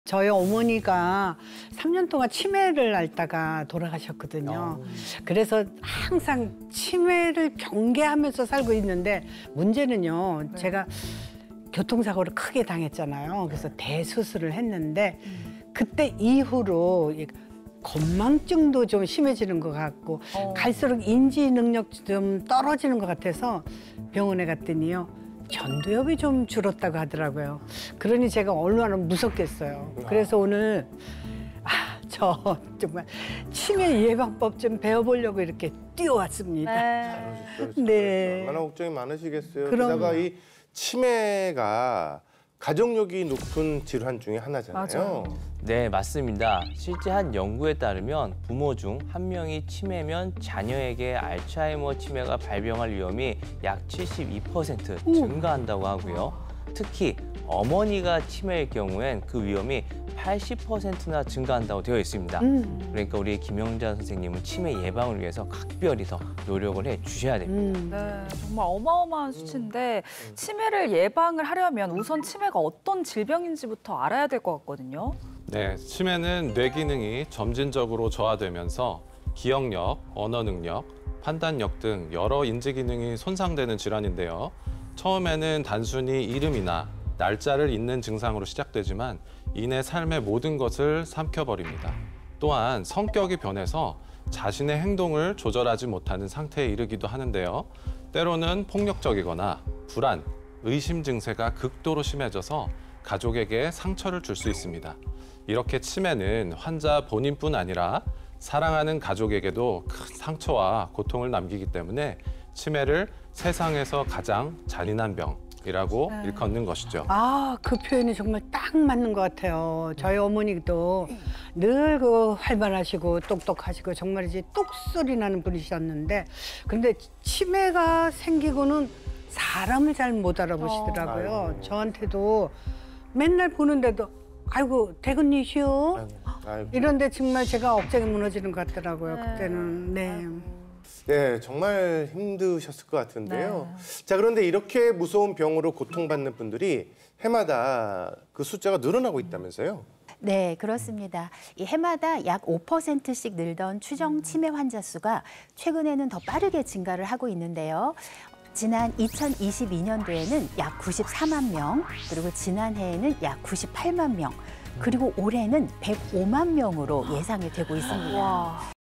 저희 어머니가 3년 동안 치매를 앓다가 돌아가셨거든요. 그래서 항상 치매를 경계하면서 살고 있는데 문제는요. 제가 교통사고를 크게 당했잖아요. 그래서 대수술을 했는데 그때 이후로 건망증도 좀 심해지는 것 같고 갈수록 인지 능력이 좀 떨어지는 것 같아서 병원에 갔더니요. 전두엽이 좀 줄었다고 하더라고요. 그러니 제가 얼마나 무섭겠어요. 그래서 오늘 저 정말 치매 예방법 좀 배워보려고 이렇게 뛰어왔습니다. 네. 얼마나 걱정이 많으시겠어요. 그럼... 게다가 이 치매가 가족력이 높은 질환 중에 하나잖아요. 맞아요. 네, 맞습니다. 실제 한 연구에 따르면 부모 중 한 명이 치매면 자녀에게 알츠하이머 치매가 발병할 위험이 약 72% 증가한다고 하고요. 특히 어머니가 치매일 경우엔 그 위험이 80%나 증가한다고 되어 있습니다. 그러니까 우리 김영자 선생님은 치매 예방을 위해서 각별히 더 노력을 해 주셔야 됩니다. 네, 정말 어마어마한 수치인데 치매를 예방을 하려면 우선 치매가 어떤 질병인지부터 알아야 될 것 같거든요. 네, 치매는 뇌 기능이 점진적으로 저하되면서 기억력, 언어 능력, 판단력 등 여러 인지 기능이 손상되는 질환인데요. 처음에는 단순히 이름이나 날짜를 잊는 증상으로 시작되지만 이내 삶의 모든 것을 삼켜버립니다. 또한 성격이 변해서 자신의 행동을 조절하지 못하는 상태에 이르기도 하는데요. 때로는 폭력적이거나 불안, 의심 증세가 극도로 심해져서 가족에게 상처를 줄 수 있습니다. 이렇게 치매는 환자 본인뿐 아니라 사랑하는 가족에게도 큰 상처와 고통을 남기기 때문에 치매를 세상에서 가장 잔인한 병이라고 일컫는 것이죠. 그 표현이 정말 딱 맞는 것 같아요. 저희 어머니도 늘 활발하시고 똑똑하시고 정말 이제 똑소리 나는 분이셨는데 근데 치매가 생기고는 사람을 잘 못 알아보시더라고요. 저한테도 맨날 보는데도 아이고 대근이시오? 이런데 정말 제가 억장이 무너지는 것 같더라고요. 그때는. 네. 네, 정말 힘드셨을 것 같은데요. 네. 자, 그런데 이렇게 무서운 병으로 고통받는 분들이 해마다 그 숫자가 늘어나고 있다면서요? 네, 그렇습니다. 이 해마다 약 5%씩 늘던 추정 치매 환자 수가 최근에는 더 빠르게 증가를 하고 있는데요. 지난 2022년도에는 약 94만 명, 그리고 지난해에는 약 98만 명, 그리고 올해는 105만 명으로 예상이 되고 있습니다. 와.